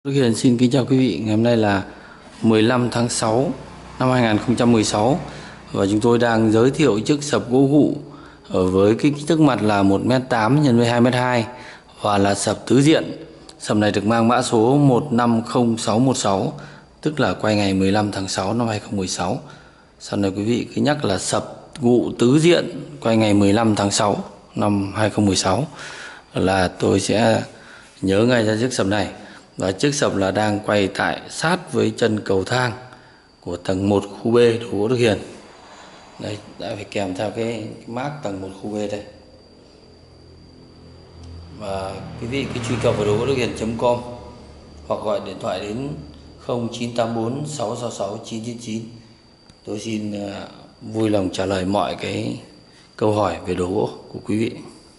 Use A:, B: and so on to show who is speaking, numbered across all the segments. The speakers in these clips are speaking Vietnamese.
A: Đức Hiền xin kính chào quý vị. Ngày hôm nay là 15 tháng 6 năm 2016 và chúng tôi đang giới thiệu chiếc sập gỗ gụ với cái kích thước mặt là 1m8 x với 2m2 và là sập tứ diện. Sập này được mang mã số 150616, tức là quay ngày 15 tháng 6 năm 2016. Sau này quý vị cứ nhắc là sập gụ tứ diện quay ngày 15 tháng 6 năm 2016 là tôi sẽ nhớ ngay ra chiếc sập này. Và chiếc sập là đang quay tại sát với chân cầu thang của tầng 1 khu B đồ gỗ Đức Hiền. Đây, đã phải kèm theo cái mác tầng 1 khu B đây. Và quý vị cứ truy cập vào đồ gỗ Đức Hiền.com hoặc gọi điện thoại đến 0984 666 999. Tôi xin vui lòng trả lời mọi cái câu hỏi về đồ gỗ của quý vị.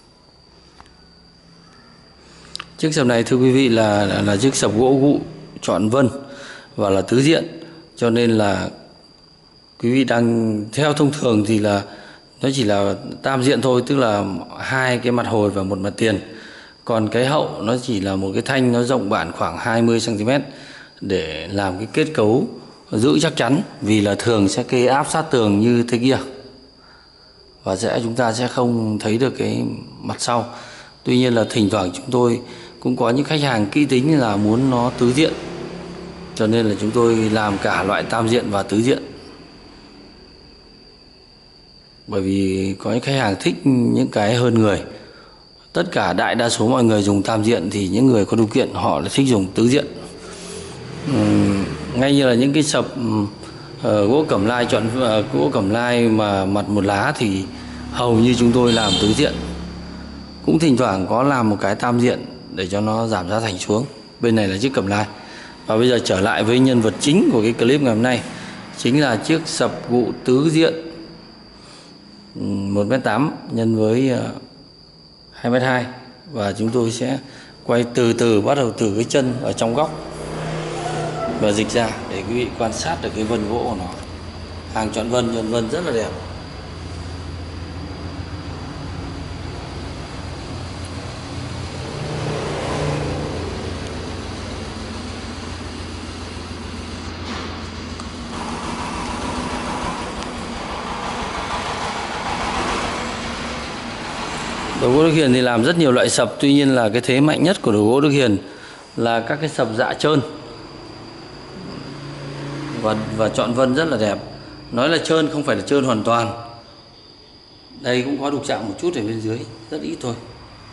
A: Chiếc sập này thưa quý vị là chiếc sập gỗ gụ chọn vân và là tứ diện, cho nên là quý vị đang theo thông thường thì là nó chỉ là tam diện thôi, tức là hai cái mặt hồi và một mặt tiền. Còn cái hậu nó chỉ là một cái thanh, nó rộng bản khoảng 20 cm để làm cái kết cấu giữ chắc chắn, vì là thường sẽ kê áp sát tường như thế kia và chúng ta sẽ không thấy được cái mặt sau. Tuy nhiên là thỉnh thoảng chúng tôi cũng có những khách hàng kỹ tính là muốn nó tứ diện, cho nên là chúng tôi làm cả loại tam diện và tứ diện. Bởi vì có những khách hàng thích những cái hơn người. Tất cả đại đa số mọi người dùng tam diện, thì những người có điều kiện họ lại thích dùng tứ diện. Ngay như là những cái sập gỗ cẩm lai chọn gỗ cẩm lai mà mặt một lá thì hầu như chúng tôi làm tứ diện. Cũng thỉnh thoảng có làm một cái tam diện để cho nó giảm giá thành xuống. Bên này là chiếc cẩm lai. Và bây giờ trở lại với nhân vật chính của cái clip ngày hôm nay, chính là chiếc sập gụ tứ diện 1m8 nhân với 2m2. Và chúng tôi sẽ quay từ từ, bắt đầu từ cái chân ở trong góc và dịch ra để quý vị quan sát được cái vân gỗ của nó. Hàng chọn vân rất là đẹp. Đồ gỗ Đức Hiền thì làm rất nhiều loại sập, tuy nhiên là cái thế mạnh nhất của đồ gỗ Đức Hiền là các cái sập dạ trơn và chọn vân rất là đẹp. Nói là trơn không phải là trơn hoàn toàn. Đây cũng có đục chạm một chút ở bên dưới, rất ít thôi.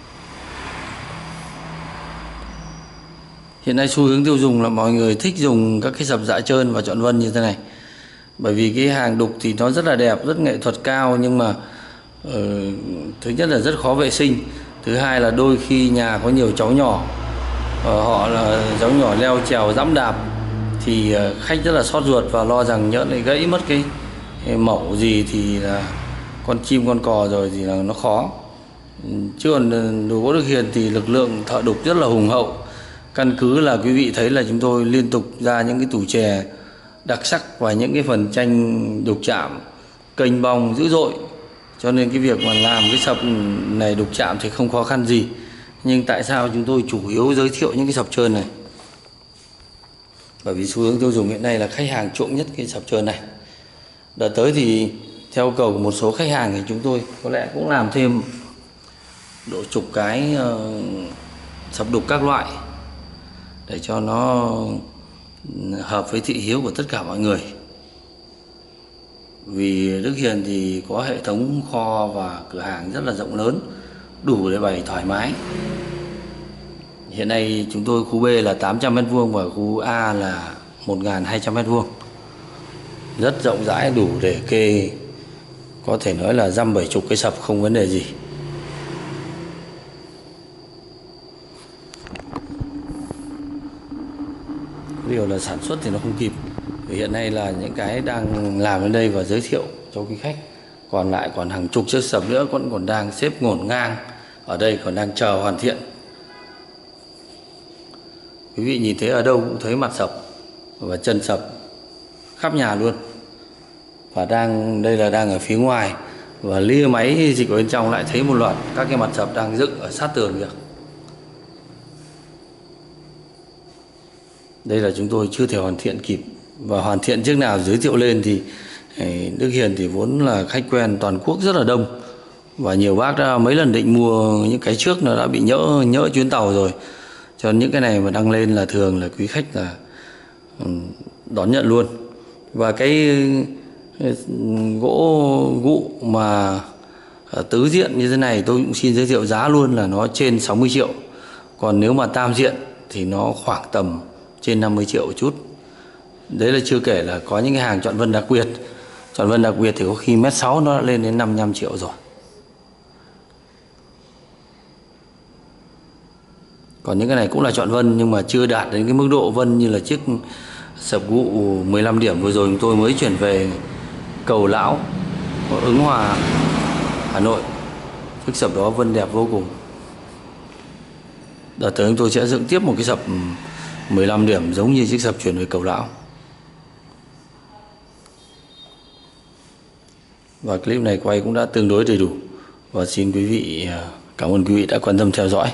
A: Hiện nay xu hướng tiêu dùng là mọi người thích dùng các cái sập dạ trơn và chọn vân như thế này. Bởi vì cái hàng đục thì nó rất là đẹp, rất nghệ thuật cao, nhưng mà thứ nhất là rất khó vệ sinh. Thứ hai là đôi khi nhà có nhiều cháu nhỏ, họ là cháu nhỏ leo trèo dẫm đạp thì khách rất là xót ruột và lo rằng nhỡ lại gãy mất cái mẩu gì thì là con chim con cò rồi thì là nó khó. Chứ còn đồ gỗ Đức Hiền thì lực lượng thợ đục rất là hùng hậu. Căn cứ là quý vị thấy là chúng tôi liên tục ra những cái tủ chè đặc sắc và những cái phần tranh đục chạm kênh bong dữ dội, cho nên cái việc mà làm cái sập này đục chạm thì không khó khăn gì. Nhưng tại sao chúng tôi chủ yếu giới thiệu những cái sập trơn này? Bởi vì xu hướng tiêu dùng hiện nay là khách hàng chuộng nhất cái sập trơn này. Đợt tới thì theo cầu của một số khách hàng thì chúng tôi có lẽ cũng làm thêm độ chục cái sập đục các loại để cho nó hợp với thị hiếu của tất cả mọi người. Vì Đức Hiền thì có hệ thống kho và cửa hàng rất là rộng lớn, đủ để bày thoải mái. Hiện nay chúng tôi khu B là 800m² và khu A là 1200m². Rất rộng rãi, đủ để kê, có thể nói là dăm 70 cái sập không vấn đề gì. Điều là sản xuất thì nó không kịp. Hiện nay là những cái đang làm ở đây và giới thiệu cho quý khách. Còn lại còn hàng chục chiếc sập nữa còn đang xếp ngổn ngang ở đây, còn đang chờ hoàn thiện. Quý vị nhìn thấy ở đâu cũng thấy mặt sập và chân sập khắp nhà luôn. Và đây là đang ở phía ngoài, và lia máy dịch ở bên trong lại thấy một loạt các cái mặt sập đang dựng ở sát tường kìa. Đây là chúng tôi chưa thể hoàn thiện kịp, và hoàn thiện chiếc nào giới thiệu lên thì Đức Hiền thì vốn là khách quen toàn quốc rất là đông, và nhiều bác đã mấy lần định mua những cái trước nó đã bị nhỡ chuyến tàu rồi, cho nên những cái này mà đăng lên là thường là quý khách là đón nhận luôn. Và cái gỗ gụ mà tứ diện như thế này tôi cũng xin giới thiệu giá luôn là nó trên 60 triệu. Còn nếu mà tam diện thì nó khoảng tầm trên 50 triệu một chút. Đấy là chưa kể là có những cái hàng chọn vân đặc biệt. Chọn vân đặc biệt thì có khi 1m6 nó đã lên đến 55 triệu rồi. Còn những cái này cũng là chọn vân nhưng mà chưa đạt đến cái mức độ vân như là chiếc sập gụ 15 điểm vừa rồi chúng tôi mới chuyển về Cầu Lão, Ứng Hòa, Hà Nội. Chiếc sập đó vân đẹp vô cùng. Đợt tới chúng tôi sẽ dựng tiếp một cái sập 15 điểm giống như chiếc sập chuyển về Cầu Lão. Và clip này quay cũng đã tương đối đầy đủ. Và xin quý vị, cảm ơn quý vị đã quan tâm theo dõi.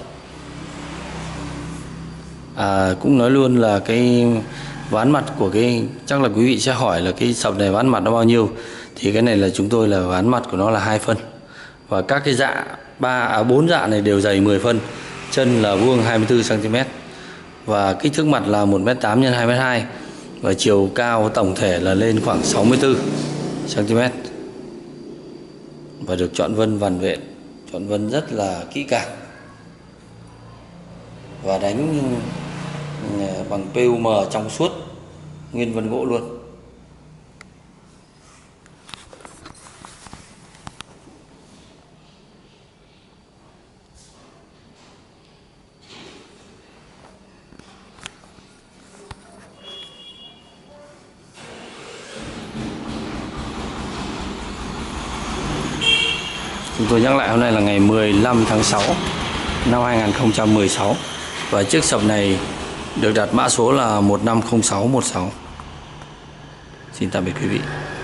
A: Cũng nói luôn là cái ván mặt của cái, chắc là quý vị sẽ hỏi là cái sập này ván mặt nó bao nhiêu. Thì cái này là chúng tôi là ván mặt của nó là 2 phân. Và các cái dạ 4 dạ này đều dày 10 phân. Chân là vuông 24 cm. Và kích thước mặt là 1m8 x 2m2. Và chiều cao tổng thể là lên khoảng 64 cm. Và được chọn vân vằn vện, chọn vân rất là kỹ càng. Và đánh bằng PUM trong suốt, nguyên vân gỗ luôn. Chúng tôi nhắc lại hôm nay là ngày 15 tháng 6 năm 2016. Và chiếc sập này được đặt mã số là 150616. Xin tạm biệt quý vị.